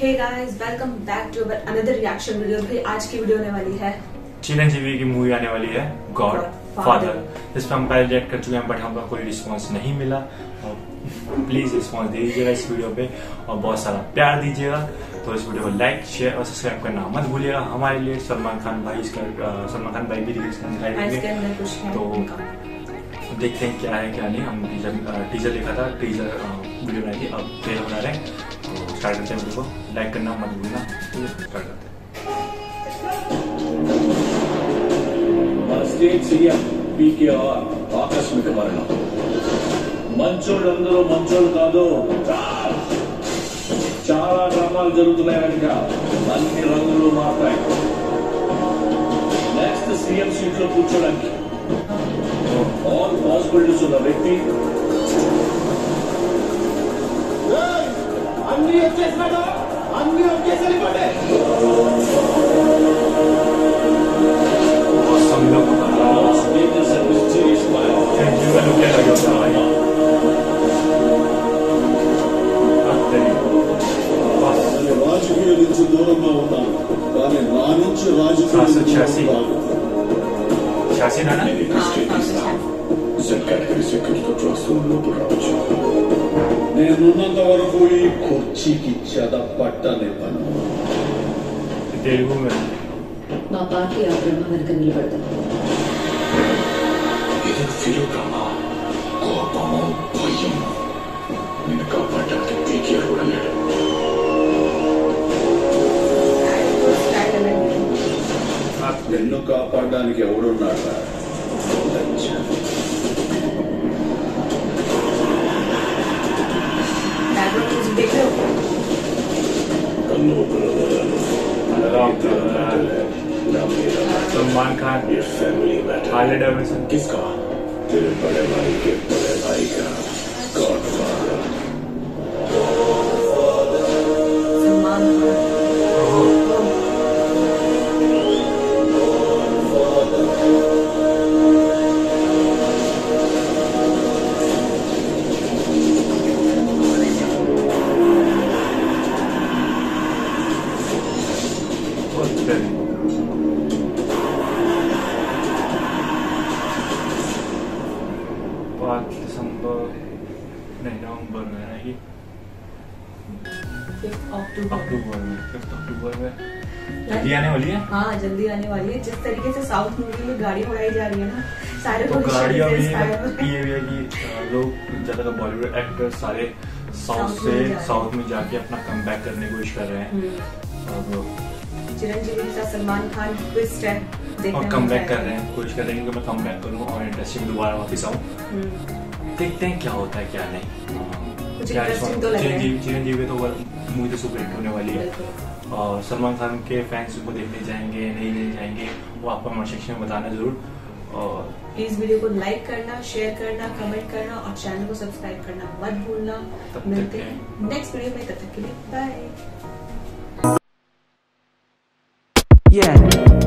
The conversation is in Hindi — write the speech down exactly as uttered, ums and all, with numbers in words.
Hey guys, welcome back to our another reaction video. भाई आज की वीडियो होने वाली है चिरंजीवी की मूवी आने वाली है गॉड फादर। इस पर हम पहले रिएक्ट कर चुके हैं बट हमको कोई रिस्पांस नहीं मिला। और प्लीज रिस्पांस दे दीजिएगा इस वीडियो पे और बहुत सारा प्यार दीजिएगा। तो इस वीडियो को लाइक शेयर और सब्सक्राइब करना मत भूलिएगा। हमारे लिए सलमान खान भाई इसका सलमान खान भाई भी दिखाई देंगे। तो देखते हैं क्या है क्या नहीं। हम टीजर टीजर देखा था, टीजर वीडियो बनाई थी, अब ट्रेलर बना रहे हैं। तो स्टार्ट करते हैं वीडियो को। लाइक करना मत भूलना। स्टार्ट करते हैं। స్టేట్ సీఎం పీకేఆర్ ఆకస్మిక మరణం. మంచోళ్ళందరూ మంచోళ్ళు కాదు, చాలా డ్రామాలు జరుగుతున్నాయి కనుక అన్ని రంగులు మారుతాయి. నెక్స్ట్ సీఎం సీట్ లో కూర్చోడానికి ఆల్ పాసిబిలిటీస్ ఉన్న వ్యక్తి అన్ని వచ్చేసినాడు, అన్ని వచ్చేసరి పడే రాజకీయ నుంచి దూరంగా ఉన్నాను, కానీ నా నుంచి రాజకీయ నేనున్నంత వరకు ఈ కుర్చీకి చెద పట్టనివ్వను. తెలుగు మా పార్టీ ఆ బ్రహ్మ వెనక నిలబడతాం. ఇది ఫిలోగ్రామా, కోపము, భయం. నేను కాపాడడానికి పీకేఆర్ కూడా లేడు. నిన్ను కాపాడడానికి ఎవడున్నాడా? सलमान खान हार्ले डेविडसन किसका? तेरे बड़े भाई के बड़े भाई का गॉडफादर सलमान दिसंबर नहीं नवंबर में है ये अक्टूबर में फिफ्थ अक्टूबर में जल्दी आने वाली है। हाँ जल्दी आने वाली है। जिस तरीके से साउथ मूवी में गाड़ियाँ उड़ाई जा रही है ना, सारे तो गाड़ियाँ भी ये भी है कि लोग ज्यादा बॉलीवुड एक्टर सारे साउथ से साउथ में जाके अपना कमबैक करने की कोशिश कर रहे हैं। चिरंजीवी के साथ सलमान खान ट्विस्ट है और कमबैक कर रहे हैं, कोशिश कर रहे हैं कि मैं कमबैक करूँ और इंडस्ट्री में दोबारा वापस आऊँ। देखते हैं क्या होता है क्या नहीं। चिरंजीवी चिरंजीवी तो मूवी तो सुपर हिट होने वाली है और सलमान खान के फैंस उनको देखने जाएंगे नहीं नहीं जाएंगे वो आप कमेंट सेक्शन में बताना जरूर। और प्लीज वीडियो को लाइक करना, शेयर करना, कमेंट करना और चैनल को सब्सक्राइब करना मत भूलना। मिलते हैं नेक्स्ट वीडियो में, तब तक के लिए बाय। Yeah.